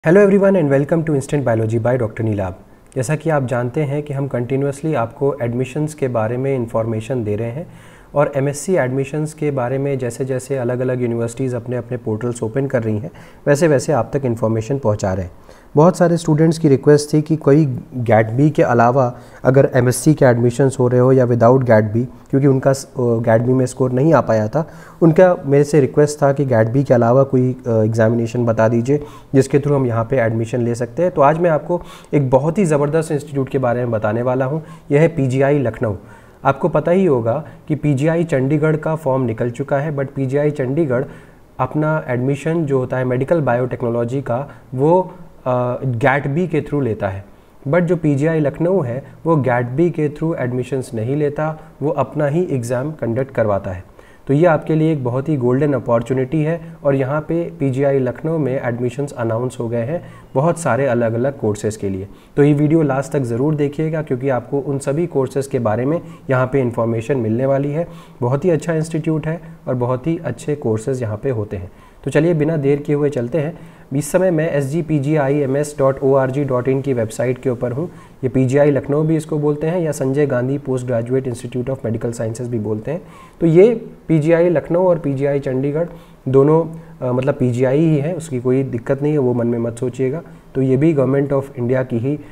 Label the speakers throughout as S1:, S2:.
S1: Hello everyone and welcome to instant biology by doctor Neelabh. जैसा कि आप जानते हैं कि हम कंटिन्यूसली आपको एडमिशन्स के बारे में इंफॉर्मेशन दे रहे हैं और एमएससी एडमिशन्स के बारे में जैसे जैसे अलग अलग यूनिवर्सिटीज़ अपने अपने पोर्टल्स ओपन कर रही हैं वैसे वैसे आप तक इन्फॉर्मेशन पहुंचा रहे हैं। बहुत सारे स्टूडेंट्स की रिक्वेस्ट थी कि कोई गैट बी के अलावा अगर एमएससी के एडमिशन्स हो रहे हो या विदाउट गैट बी, क्योंकि उनका गैट बी में स्कोर नहीं आ पाया था, उनका मेरे से रिक्वेस्ट था कि गैट बी के अलावा कोई एग्जामिनेशन बता दीजिए जिसके थ्रू हम यहाँ पे एडमिशन ले सकते हैं। तो आज मैं आपको एक बहुत ही ज़बरदस्त इंस्टीट्यूट के बारे में बताने वाला हूँ। यह है पीजीआई लखनऊ। आपको पता ही होगा कि पीजीआई चंडीगढ़ का फॉर्म निकल चुका है, बट पीजीआई चंडीगढ़ अपना एडमिशन जो होता है मेडिकल बायोटेक्नोलॉजी का वो गैट बी के थ्रू लेता है। बट जो पीजीआई लखनऊ है वो गैट बी के थ्रू एडमिशन्स नहीं लेता, वो अपना ही एग्ज़ाम कंडक्ट करवाता है। तो ये आपके लिए एक बहुत ही गोल्डन अपॉर्चुनिटी है और यहाँ पे पीजीआई लखनऊ में एडमिशन्स अनाउंस हो गए हैं बहुत सारे अलग अलग कोर्सेज़ के लिए। तो ये वीडियो लास्ट तक ज़रूर देखिएगा क्योंकि आपको उन सभी कोर्सेज़ के बारे में यहाँ पे इन्फॉर्मेशन मिलने वाली है। बहुत ही अच्छा इंस्टीट्यूट है और बहुत ही अच्छे कोर्सेज़ यहाँ पे होते हैं। तो चलिए बिना देर किए हुए चलते हैं। इस समय मैं sgpgims.org.in की वेबसाइट के ऊपर हूँ। ये पीजीआई लखनऊ भी इसको बोलते हैं या Sanjay Gandhi post graduate institute of medical sciences भी बोलते हैं। तो ये पीजीआई लखनऊ और पीजीआई चंडीगढ़ दोनों मतलब पीजीआई ही है, उसकी कोई दिक्कत नहीं है, वो मन में मत सोचिएगा। तो ये भी गवर्नमेंट ऑफ इंडिया की ही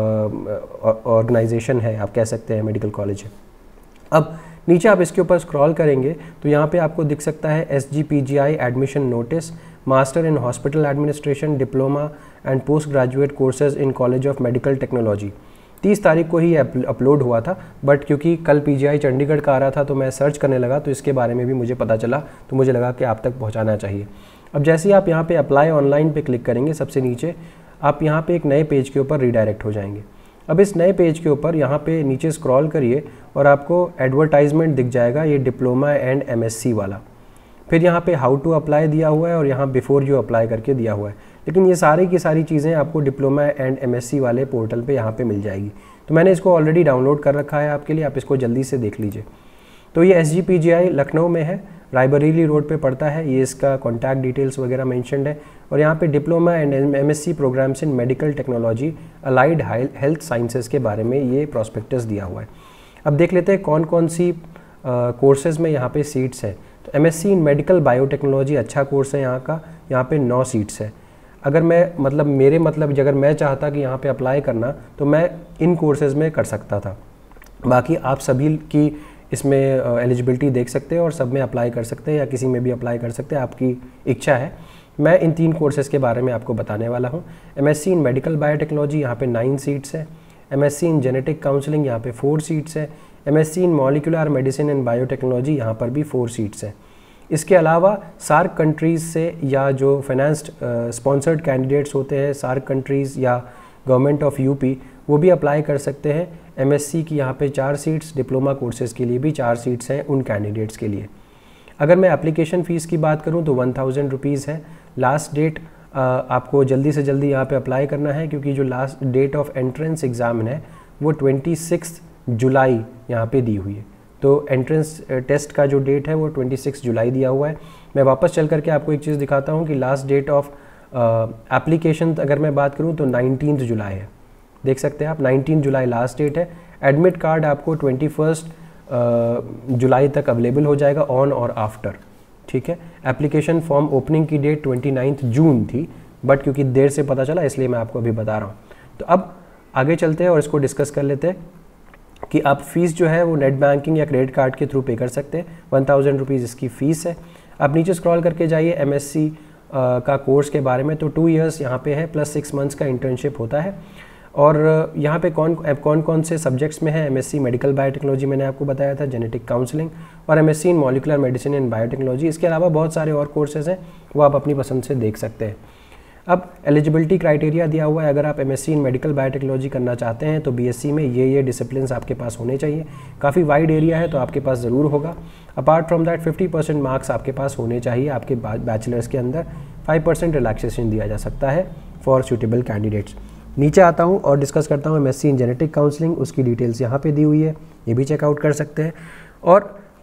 S1: ऑर्गेनाइजेशन है, आप कह सकते हैं, मेडिकल कॉलेज है। अब नीचे आप इसके ऊपर स्क्रॉल करेंगे तो यहाँ पे आपको दिख सकता है SGPGI admission notice, master in hospital administration, diploma and post graduate courses in college of medical technology. 30 तारीख को ही अपलोड हुआ था, बट क्योंकि कल पीजीआई चंडीगढ़ का आ रहा था तो मैं सर्च करने लगा तो इसके बारे में भी मुझे पता चला, तो मुझे लगा कि आप तक पहुँचाना चाहिए। अब जैसे ही आप यहाँ पे अप्लाई ऑनलाइन पे क्लिक करेंगे, सबसे नीचे आप यहाँ पे एक नए पेज के ऊपर रीडायरेक्ट हो जाएंगे। अब इस नए पेज के ऊपर यहाँ पे नीचे स्क्रॉल करिए और आपको एडवर्टाइजमेंट दिख जाएगा, ये डिप्लोमा एंड एमएससी वाला। फिर यहाँ पे हाउ टू अप्लाई दिया हुआ है और यहाँ बिफोर यू अप्लाई करके दिया हुआ है। लेकिन ये सारी की सारी चीज़ें आपको डिप्लोमा एंड एमएससी वाले पोर्टल पे यहाँ पे मिल जाएगी। तो मैंने इसको ऑलरेडी डाउनलोड कर रखा है आपके लिए, आप इसको जल्दी से देख लीजिए। तो ये SGPGI लखनऊ में है, रायबरेली रोड पे पड़ता है। ये इसका कॉन्टैक्ट डिटेल्स वगैरह मेंशन्ड है और यहाँ पे diploma and MSc programmes in medical technology allied health sciences के बारे में ये प्रॉस्पेक्टस दिया हुआ है। अब देख लेते हैं कौन कौन सी कोर्सेज़ में यहाँ पे सीट्स है। तो एमएससी इन मेडिकल बायोटेक्नोलॉजी अच्छा कोर्स है यहाँ का, यहाँ पे 9 सीट्स है। अगर मैं अगर मैं चाहता कि यहाँ पे अप्लाई करना तो मैं इन कोर्सेज़ में कर सकता था। बाकी आप सभी की इसमें एलिजिबिलिटी देख सकते हैं और सब में अप्लाई कर सकते हैं या किसी में भी अप्लाई कर सकते हैं, आपकी इच्छा है। मैं इन 3 कोर्सेज़ के बारे में आपको बताने वाला हूँ। एमएससी इन मेडिकल बायोटेक्नोलॉजी यहाँ पे 9 सीट्स है। एमएससी इन जेनेटिक काउंसलिंग यहाँ पे 4 सीट्स है। MSc in molecular medicine and biotechnology यहाँ पर भी 4 सीट्स हैं। इसके अलावा सार्क कंट्रीज़ से या जो फाइनेंस्ड स्पॉन्सर्ड कैंडिडेट्स होते हैं सार्क कंट्रीज़ या गवर्नमेंट ऑफ यूपी, वो भी अप्लाई कर सकते हैं। एमएससी की यहाँ पे 4 सीट्स, डिप्लोमा कोर्सेज़ के लिए भी 4 सीट्स हैं उन कैंडिडेट्स के लिए। अगर मैं एप्लीकेशन फ़ीस की बात करूँ तो 1000 रुपीज़ है। लास्ट डेट आपको जल्दी से जल्दी यहाँ पे अप्लाई करना है क्योंकि जो last date of entrance exam है वो 26 जुलाई यहाँ पे दी हुई है। तो एंट्रेंस टेस्ट का जो डेट है वो 26 जुलाई दिया हुआ है। मैं वापस चल करके आपको एक चीज़ दिखाता हूँ कि लास्ट डेट ऑफ एप्लीकेशन अगर मैं बात करूँ तो 19 जुलाई है। देख सकते हैं आप, 19 जुलाई लास्ट डेट है। एडमिट कार्ड आपको 21 जुलाई तक अवेलेबल हो जाएगा ऑन और आफ्टर, ठीक है। एप्लीकेशन फॉर्म ओपनिंग की डेट 29 जून थी, बट क्योंकि देर से पता चला इसलिए मैं आपको अभी बता रहा हूँ। तो अब आगे चलते हैं और इसको डिस्कस कर लेते हैं कि आप फ़ीस जो है वो नेट बैंकिंग या क्रेडिट कार्ड के थ्रू पे कर सकते हैं। 1000 रुपीज़ इसकी फ़ीस है। आप नीचे स्क्रॉल करके जाइए एमएससी का कोर्स के बारे में। तो 2 इयर्स यहाँ पे है प्लस 6 मंथ्स का इंटर्नशिप होता है। और यहाँ पे कौन कौन से सब्जेक्ट्स में है, एमएससी मेडिकल बायोटेक्नोलॉजी मैंने आपको बताया था, जेनेटिक काउंसलिंग, और MSc in molecular medicine and biotechnology. इसके अलावा बहुत सारे और कोर्सेज़ हैं, वो आप अपनी पसंद से देख सकते हैं। अब एलिजिबिलिटी क्राइटेरिया दिया हुआ है। अगर आप एमएससी इन मेडिकल बायोटेक्नोलॉजी करना चाहते हैं तो बीएससी में ये डिसिप्लिन्स आपके पास होने चाहिए। काफ़ी वाइड एरिया है तो आपके पास ज़रूर होगा। अपार्ट फ्रॉम दैट 50% मार्क्स आपके पास होने चाहिए आपके बैचलर्स के अंदर। 5% रिलैक्सेशन दिया जा सकता है फॉर सूटेबल कैंडिडेट्स। नीचे आता हूँ और डिस्कस करता हूँ एमएससी इन जेनेटिक काउंसलिंग, उसकी डिटेल्स यहाँ पे दी हुई है, ये भी चेकआउट कर सकते हैं। और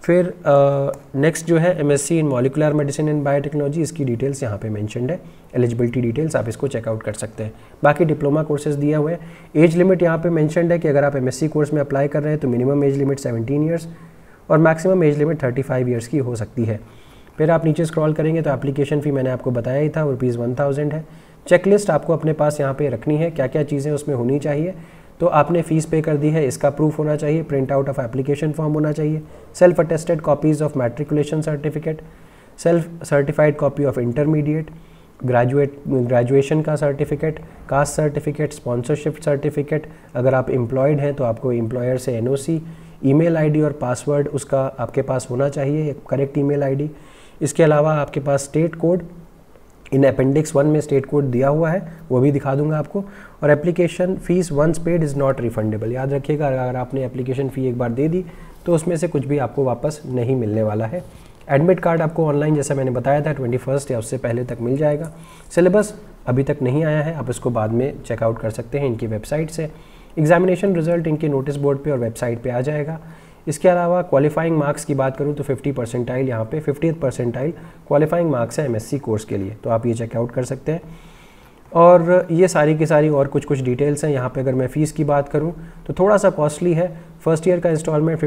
S1: फिर नेक्स्ट जो है MSc in molecular medicine and biotechnology, इसकी डिटेल्स यहाँ पे मेंशन्ड है, एलिजिबिलिटी डिटेल्स आप इसको चेकआउट कर सकते हैं। बाकी डिप्लोमा कोर्सेज दिया हुए हैं। एज लिमिट यहाँ पे मेंशन्ड है कि अगर आप एमएससी कोर्स में अप्लाई कर रहे हैं तो मिनिमम एज लिमिट 17 ईयर्स और मैक्सिमम एज लिमिट 35 ईयर्स की हो सकती है। फिर आप नीचे स्क्रॉल करेंगे तो एप्लीकेशन फ़ी मैंने आपको बताया ही था, ₹1000 है। चेकलिस्ट आपको अपने पास यहाँ पे रखनी है, क्या क्या चीज़ें उसमें होनी चाहिए। तो आपने फ़ीस पे कर दी है, इसका प्रूफ होना चाहिए, print out of application form होना चाहिए, self attested copies of matriculation certificate, self certified copy of intermediate, graduation का certificate, caste certificate, sponsorship certificate. अगर आप एम्प्लॉयड हैं तो आपको एम्प्लॉयर से एनओसी, ईमेल आईडी और पासवर्ड उसका आपके पास होना चाहिए, करेक्ट ईमेल आईडी। इसके अलावा आपके पास स्टेट कोड, इन अपेंडिक्स 1 में स्टेट कोड दिया हुआ है, वो भी दिखा दूंगा आपको। और application fees once paid is not refundable. याद रखिएगा, अगर आपने एप्लीकेशन फ़ी एक बार दे दी तो उसमें से कुछ भी आपको वापस नहीं मिलने वाला है। एडमिट कार्ड आपको ऑनलाइन, जैसा मैंने बताया था, 21 या उससे पहले तक मिल जाएगा। सिलेबस अभी तक नहीं आया है, आप इसको बाद में चेकआउट कर सकते हैं इनकी वेबसाइट से। एग्जामिनेशन रिजल्ट इनके नोटिस बोर्ड पे और वेबसाइट पे आ जाएगा। इसके अलावा क्वालिफाइंग मार्क्स की बात करूँ तो 50 परसेंटाइल यहाँ पे 50th परसेंटाइल क्वालिफाइंग मार्क्स है एमएससी कोर्स के लिए, तो आप ये चेकआउट कर सकते हैं। और ये सारी की सारी और कुछ डिटेल्स हैं यहाँ पे। अगर मैं फ़ीस की बात करूँ तो थोड़ा सा कॉस्टली है। फर्स्ट ईयर का इंस्टॉलमेंट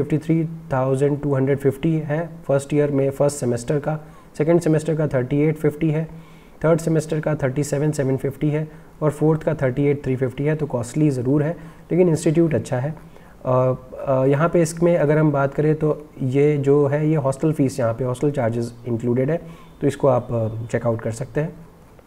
S1: 53,250 है फर्स्ट ईयर में, फर्स्ट सेमेस्टर का। सेकेंड सेमेस्टर का 3850 है, थर्ड सेमेस्टर का 37,750 है और फोर्थ का 38,350 है। तो कॉस्टली ज़रूर है, लेकिन इंस्टीट्यूट अच्छा है। यहाँ पे इसमें अगर हम बात करें तो ये जो है ये हॉस्टल फ़ीस, यहाँ पे हॉस्टल चार्जेस इंक्लूडेड है, तो इसको आप चेकआउट कर सकते हैं।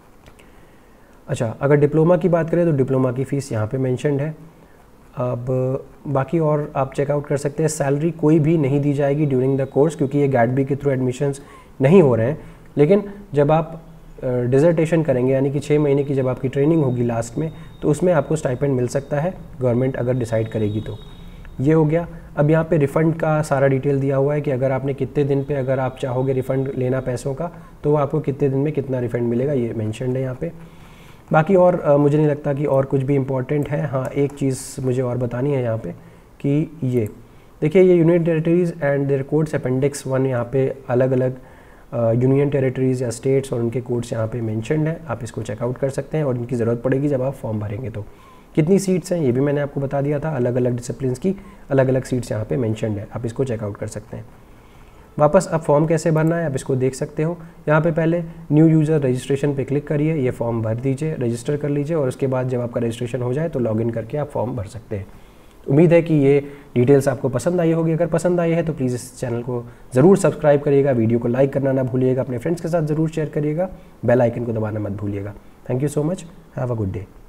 S1: अच्छा, अगर डिप्लोमा की बात करें तो डिप्लोमा की फ़ीस यहाँ पे मेंशन्ड है। अब बाकी और आप चेकआउट कर सकते हैं। सैलरी कोई भी नहीं दी जाएगी ड्यूरिंग द कोर्स, क्योंकि ये गैट-बी के थ्रू एडमिशन्स नहीं हो रहे हैं। लेकिन जब आप डिज़र्टेशन करेंगे, यानी कि 6 महीने की जब आपकी ट्रेनिंग होगी लास्ट में, तो उसमें आपको स्टाइपेंड मिल सकता है, गवर्नमेंट अगर डिसाइड करेगी तो। ये हो गया। अब यहाँ पे रिफ़ंड का सारा डिटेल दिया हुआ है कि अगर आपने कितने दिन पे अगर आप चाहोगे रिफ़ंड लेना पैसों का, तो वो आपको कितने दिन में कितना रिफ़ंड मिलेगा, ये मेंशन्ड है यहाँ पे। बाकी और मुझे नहीं लगता कि और कुछ भी इम्पोर्टेंट है। हाँ, एक चीज़ मुझे और बतानी है यहाँ पे कि ये देखिए, ये union territories and their codes appendix 1, यहाँ पे अलग अलग यूनियन टेरिटरीज़ या स्टेट्स और उनके कोड्स यहाँ पे मेंशन्ड है। आप इसको चेकआउट कर सकते हैं और इनकी ज़रूरत पड़ेगी जब आप फॉर्म भरेंगे तो। कितनी सीट्स हैं ये भी मैंने आपको बता दिया था, अलग अलग डिसिप्लिन्स की अलग अलग सीट्स यहाँ पे मेंशन्ड है, आप इसको चेकआउट कर सकते हैं। वापस अब फॉर्म कैसे भरना है आप इसको देख सकते हो। यहाँ पे पहले न्यू यूज़र रजिस्ट्रेशन पे क्लिक करिए, ये फॉर्म भर दीजिए, रजिस्टर कर लीजिए और उसके बाद जब आपका रजिस्ट्रेशन हो जाए तो लॉगिन करके आप फॉर्म भर सकते हैं। उम्मीद है कि ये डिटेल्स आपको पसंद आई होगी। अगर पसंद आई है तो प्लीज़ इस चैनल को ज़रूर सब्सक्राइब करिएगा, वीडियो को लाइक करना ना भूलिएगा, अपने फ्रेंड्स के साथ ज़रूर शेयर करिएगा, बेल आइकन को दबाना मत भूलिएगा। Thank you so much, have a good day.